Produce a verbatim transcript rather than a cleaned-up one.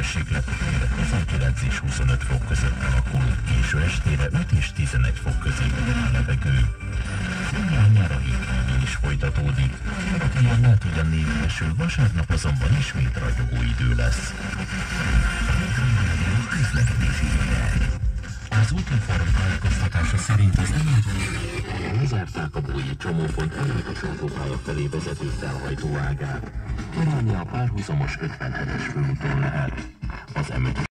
hőmérsékletére tizenkilenc és huszonöt fok között alakul, késő estére öt és tizenegy fok közé van a levegő. Nyár nyára hétvégén is folytatódik, aki lehet ugyan némi eső, vasárnap azonban ismét ragyogó idő lesz. Közlekedési hírek. Az útinform tájékoztatása szerint az emelkedőn lezárták a Bói csomópont előttes autópálya felé vezető felhajtóágát. Kerülni a párhuzamos ötvenhetes főúton lehet. Az em ötös